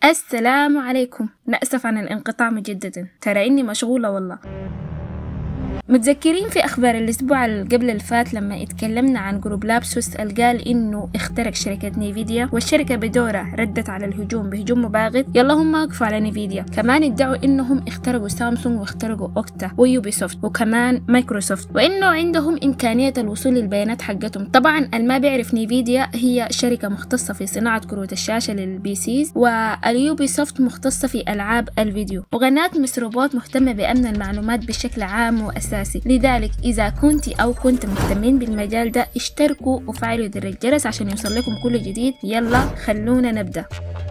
السلام عليكم. نأسف عن الانقطاع مجددا، ترى إني مشغولة والله. متذكرين في أخبار الأسبوع اللي قبل الفات لما اتكلمنا عن جروب لابسوس اللي قال إنه اخترق شركة نيفيديا، والشركة بدورها ردت على الهجوم بهجوم مباغت؟ يلا هم وقفوا على نيفيديا، كمان ادعوا إنهم اخترقوا سامسونج واخترقوا أوكتا ويوبيسوفت وكمان مايكروسوفت، وإنه عندهم إمكانية الوصول للبيانات حقتهم. طبعا اللي ما بيعرف، نيفيديا هي شركة مختصة في صناعة كروت الشاشة للبي سيز، واليوبيسوفت مختصة في ألعاب الفيديو، وقناة مس روبوت مهتمة بأمن المعلومات بشكل عام وأساسي. لذلك إذا كنت أو كنت مهتمين بالمجال ده اشتركوا وفعلوا زر الجرس عشان يوصل لكم كل جديد. يلا خلونا نبدأ.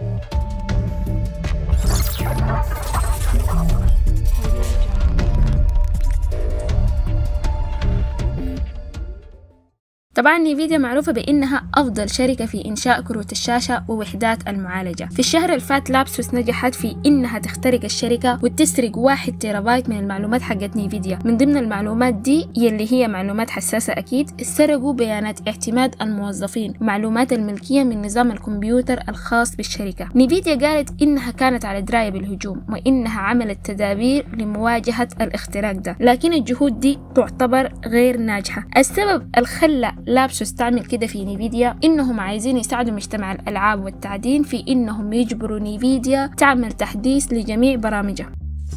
طبعا نيفيديا معروفة بأنها أفضل شركة في إنشاء كروت الشاشة ووحدات المعالجة. في الشهر اللي فات لابسوس نجحت في إنها تخترق الشركة وتسرق 1 تيرابايت من المعلومات حقت نيفيديا. من ضمن المعلومات دي يلي هي معلومات حساسة أكيد، سرقوا بيانات اعتماد الموظفين ومعلومات الملكية من نظام الكمبيوتر الخاص بالشركة. نيفيديا قالت إنها كانت على دراية بالهجوم وإنها عملت تدابير لمواجهة الاختراق ده، لكن الجهود دي تعتبر غير ناجحة. السبب الخلى لابسوس تعمل كده في نيفيديا إنهم عايزين يساعدوا مجتمع الألعاب والتعدين في إنهم يجبروا نيفيديا تعمل تحديث لجميع برامجها.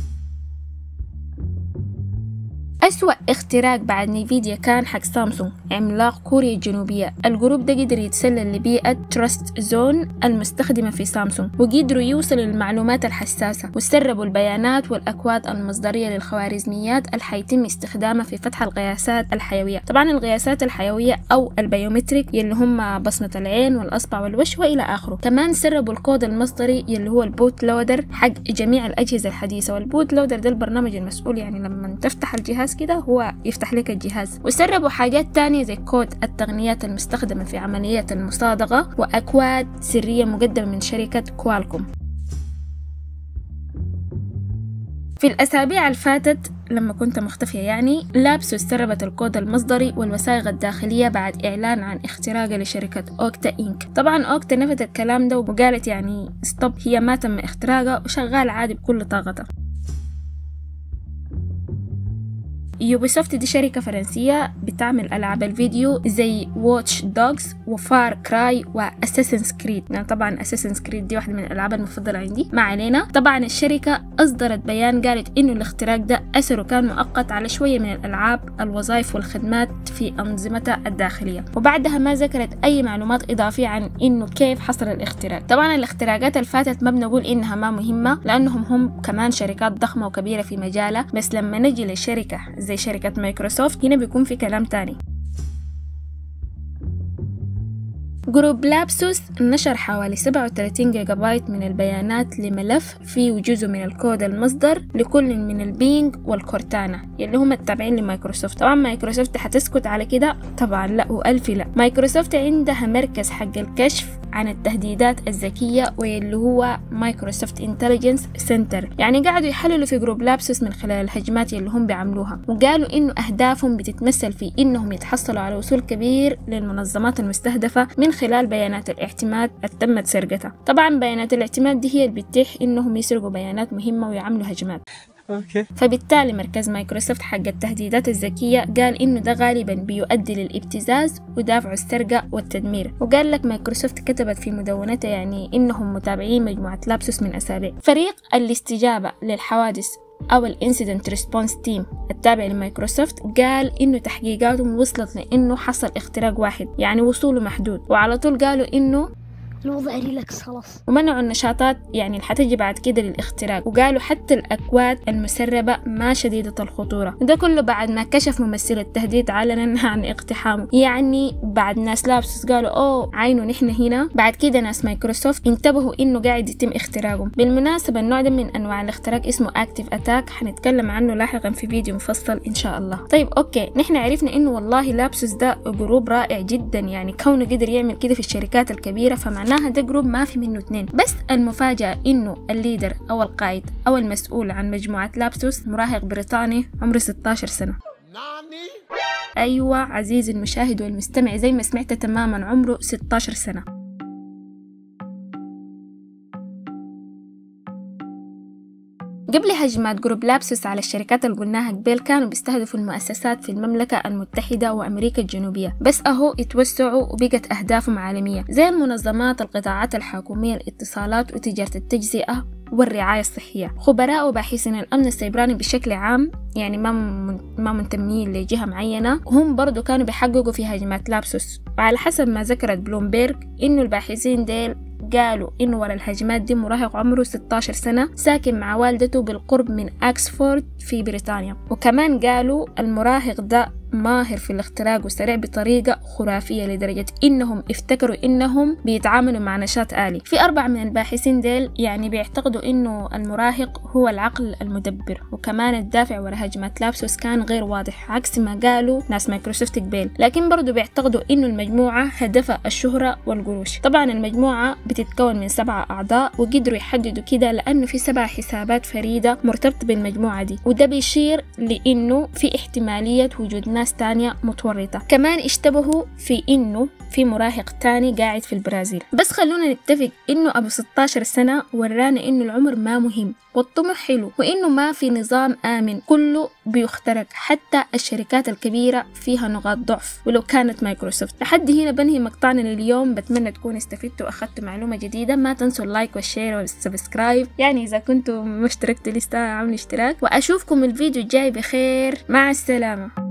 أسوأ اختراق بعد نيفيديا كان حق سامسونج عملاق كوريا الجنوبية. الجروب ده قدر يتسلل لبيئة تراست زون المستخدمة في سامسونج، وقدروا يوصلوا للمعلومات الحساسة وسربوا البيانات والأكواد المصدرية للخوارزميات اللي حيتم استخدامها في فتح القياسات الحيوية. طبعا القياسات الحيوية أو البيومتريك يلي هم بصمة العين والأصبع والوجه وإلى آخره. كمان سربوا الكود المصدري يلي هو البوت لودر حق جميع الأجهزة الحديثة، والبوت لودر ده البرنامج المسؤول يعني لما تفتح الجهاز كده هو يفتح لك الجهاز. وسربوا حاجات تانية زي كود التقنيات المستخدمة في عملية المصادقة وأكواد سرية مقدمة من شركة كوالكوم. في الأسابيع الفاتت لما كنت مختفية يعني، لابسوس سربت الكود المصدري والوثائق الداخلية بعد إعلان عن اختراقها لشركة أوكتا إنك. طبعا أوكتا نفت الكلام ده وقالت يعني ستوب، هي ما تم اختراقها وشغال عادي بكل طاقتها. يوبيسوفت دي شركة فرنسية بتعمل ألعاب الفيديو زي واتش دوغز وفار كراي وأساسنز كريد. يعني طبعا أساسنز كريد دي واحدة من الألعاب المفضلة عندي. ما علينا. طبعا الشركة أصدرت بيان قالت إنه الاختراق ده أثره كان مؤقت على شوية من الألعاب، الوظائف والخدمات في أنظمتها الداخلية، وبعدها ما ذكرت أي معلومات إضافية عن إنه كيف حصل الاختراق. طبعا الاختراقات الفاتت ما بنقول إنها ما مهمة لأنهم هم كمان شركات ضخمة وكبيرة في مجالها، بس لما نجي لشركة زي شركة مايكروسوفت هنا بيكون في كلام تاني. جروب لابسوس نشر حوالي 37 جيجا بايت من البيانات لملف فيه جزء من الكود المصدر لكل من البينج والكورتانا يلي هم التابعين لمايكروسوفت. طبعا مايكروسوفت هتسكت على كده؟ طبعا لا وألف لا. مايكروسوفت عندها مركز حق الكشف عن التهديدات الذكية واللي هو مايكروسوفت انتليجنس سنتر. يعني قاعدوا يحللوا في جروب لابسوس من خلال الهجمات اللي هم بيعملوها، وقالوا إنه أهدافهم بتتمثل في إنهم يتحصلوا على وصول كبير للمنظمات المستهدفة من خلال بيانات الاعتماد التمت سرقتها. طبعا بيانات الاعتماد دي هي اللي بتتيح إنهم يسرقوا بيانات مهمة ويعملوا هجمات. فبالتالي مركز مايكروسوفت حق التهديدات الذكية قال إنه ده غالبا بيؤدي للابتزاز ودافع السرقة والتدمير. وقال لك مايكروسوفت كتبت في مدونتها يعني إنهم متابعين مجموعة لابسوس من أسابيع. فريق الاستجابة للحوادث أو الانسيدنت ريسبونس تيم التابع لمايكروسوفت قال إنه تحقيقاتهم وصلت لإنه حصل اختراق واحد، يعني وصوله محدود، وعلى طول قالوا إنه الوضع ريلاكس خلاص، ومنعوا النشاطات يعني اللي حتجي بعد كده للاختراق. وقالوا حتى الأكواد المسربة ما شديدة الخطورة. ده كله بعد ما كشف ممثل التهديد علنا عن اقتحامه. يعني بعد ناس لابسوس قالوا أوه عينوا نحن هنا، بعد كده ناس مايكروسوفت انتبهوا إنه قاعد يتم اختراقهم. بالمناسبة النوع ده من أنواع الاختراق اسمه اكتيف اتاك، حنتكلم عنه لاحقا في فيديو مفصل إن شاء الله. طيب أوكي، نحن عرفنا إنه والله لابسوس ده جروب رائع جدا، يعني كونه قدر يعمل كده في الشركات الكبيرة فمعناه ده جروب ما في منه اثنين. بس المفاجأة إنه الليدر أو القائد أو المسؤول عن مجموعة لابسوس مراهق بريطاني عمره 16 سنة. أيوة عزيزي المشاهد والمستمع، زي ما سمعت تماما عمره 16 سنة. قبل هجمات جروب لابسوس على الشركات اللي قلناها قبل كانوا بيستهدفوا المؤسسات في المملكة المتحدة وأمريكا الجنوبية، بس أهو اتوسعوا وبقت أهدافهم عالمية زي المنظمات، القطاعات الحكومية، الاتصالات وتجارة التجزئة والرعاية الصحية. خبراء وباحثين الأمن السيبراني بشكل عام يعني ما منتمين لجهة معينة، هم برضو كانوا بيحققوا في هجمات لابسوس. وعلى حسب ما ذكرت بلومبيرغ إنه الباحثين ديل قالوا إنه ورا الهجمات دي مراهق عمره 16 سنة ساكن مع والدته بالقرب من أكسفورد في بريطانيا، وكمان قالوا المراهق ده ماهر في الاختراق وسريع بطريقة خرافية لدرجة إنهم افتكروا إنهم بيتعاملوا مع نشاط آلي. في 4 من الباحثين ديل يعني بيعتقدوا إنه المراهق هو العقل المدبر، وكمان الدافع ورا هجمات لابسوس كان غير واضح عكس ما قالوا ناس مايكروسوفت قبل، لكن برضو بيعتقدوا إنه المجموعة هدفها الشهرة والقروش. طبعا المجموعة بتتكون من 7 أعضاء، وقدروا يحددوا كده لأنه في 7 حسابات فريدة مرتبطة بالمجموعة دي، وده بيشير لأنه في احتمالية وجود ناس تانية متورطة. كمان اشتبهوا في إنه في مراهق تاني قاعد في البرازيل. بس خلونا نتفق إنه أبو 16 سنة ورانا إنه العمر ما مهم والطموح حلو، وإنه ما في نظام آمن، كله بيخترق، حتى الشركات الكبيرة فيها نقاط ضعف ولو كانت مايكروسوفت. لحد هنا بنهي مقطعنا لليوم، بتمنى تكونوا استفدتوا وأخذتوا معلومة جديدة. ما تنسوا اللايك والشير والسبسكرايب، يعني إذا كنتم ما اشتركتوا لسه عملوا اشتراك، وأشوفكم الفيديو الجاي بخير. مع السلامة.